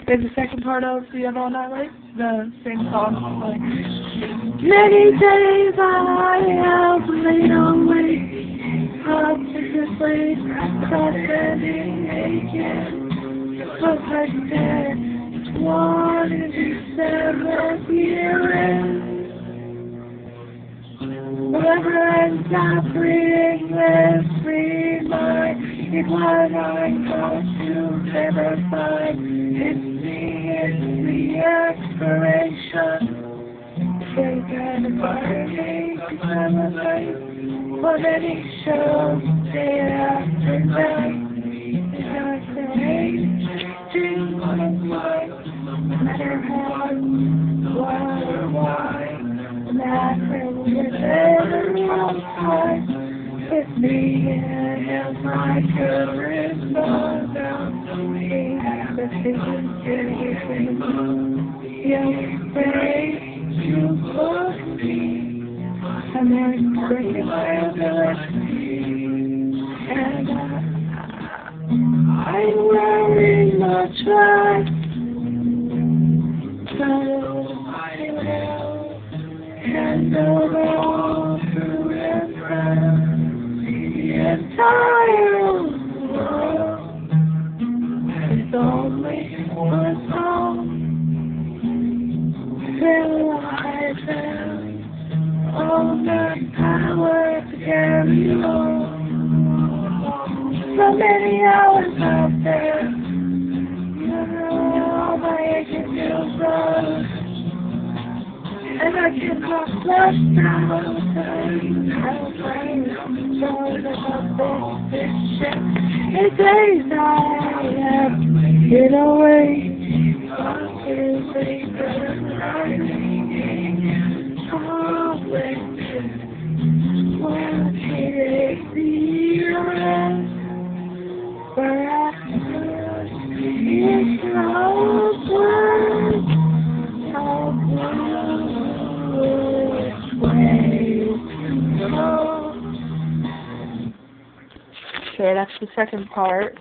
There's the second part of the All Night Light, the same song. Like, many days I have laid awake, consciously processing again. But I said, one in December year-end. Whenever I'm not breathing, let's free mind. It's what I got to verify. It's the expiration. Think I'm burning, I'm alive. For many shows, day after night. And I say, dream on life. No matter how, why or why. No matter whatever outside. With me, I have my charisma down to me. The vision you're afraid to look me. And then breaking my ability. And I'm wearing much like so I will handle it all through and through. The entire world is only one song. Till I found all the power to carry on. So many hours out there, all my aching feels run. And I can talk less now. I'm afraid about this shit. The days I have been away. Okay, that's the second part.